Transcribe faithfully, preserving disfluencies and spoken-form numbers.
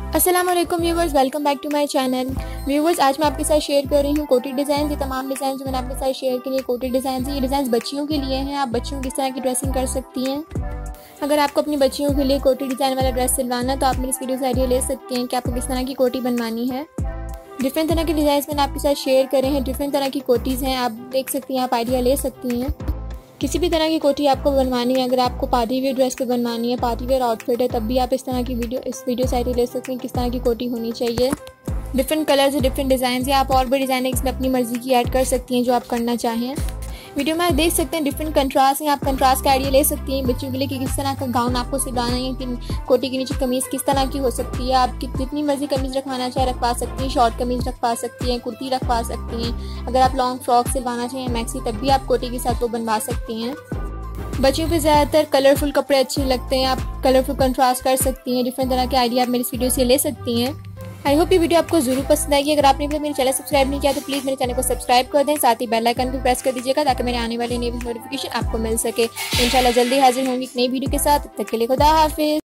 अस्सलामुअलैकुम viewers, welcome back to my channel. Viewers, आज मैं आपके साथ शेयर कर रही हूँ कोटी डिज़ाइन। ये तमाम डिज़ाइन जो मैंने आपके साथ शेयर किए हैं कोटी डिज़ाइन है। ये डिज़ाइन बच्चियों के लिए हैं। आप बच्चियों की किस तरह की ड्रेसिंग कर सकती हैं। अगर आपको अपनी बच्चियों के लिए कोटी डिज़ाइन वाला ड्रेस सिलवाना तो आप मेरी इस वीडियो से आइडिया ले सकते हैं कि आपको किस तरह की कोटी बनवानी है। डिफरेंट तरह के डिज़ाइन मैंने आपके साथ शेयर करे हैं। डिफरेंट तरह की कोटीज़ हैं, आप देख सकती हैं, आप आइडिया ले सकती हैं। किसी भी तरह की कोटी आपको बनवानी है, अगर आपको पार्टी वेयर ड्रेस पे बनवानी है, पार्टी वेयर आउटफिट है, तब भी आप इस तरह की वीडियो इस वीडियो से आइडिया ले सकते हैं किस तरह की कोटी होनी चाहिए। डिफरेंट कलर्स और डिफरेंट डिज़ाइन या आप और भी डिज़ाइन इसमें अपनी मर्जी की ऐड कर सकती हैं जो आप करना चाहें। वीडियो में आप देख सकते हैं डिफरेंट कंट्रास्ट हैं, आप कंट्रास्ट का आइडिया ले सकती हैं बच्चों के लिए कि किस तरह का गाउन आपको सिलवाना है। कि कोटी के नीचे कमीज़ किस तरह की हो सकती है। आप जितनी मर्जी कमीज़ रखवाना चाहे रखवा सकती हैं। शॉर्ट कमीज़ रखवा सकती हैं, कुर्ती रखवा सकती हैं। अगर आप लॉन्ग फ्रॉक सिलवाना चाहें मैक्सी, तब भी आप कोटी के साथ वो बनवा सकती हैं। बच्चियों पे ज़्यादातर कलरफुल कपड़े अच्छे लगते हैं, आप कलरफुल कंट्रास्ट कर सकती हैं। डिफरेंट तरह के आइडिया आप मेरी इस वीडियो से ले सकती हैं। आई होप ये वीडियो आपको ज़रूर पसंद आएगी। अगर आपने मेरे चैनल सब्सक्राइब नहीं किया तो प्लीज़ मेरे चैनल को सब्सक्राइब कर दें, साथ ही बेल आइकन भी प्रेस कर दीजिएगा ताकि मेरे आने वाले नई नोटिफिकेशन आपको मिल सके। इंशाल्लाह जल्दी हाजिर होंगी एक नई वीडियो के साथ। तब तक के लिए खुदा हाफिज़।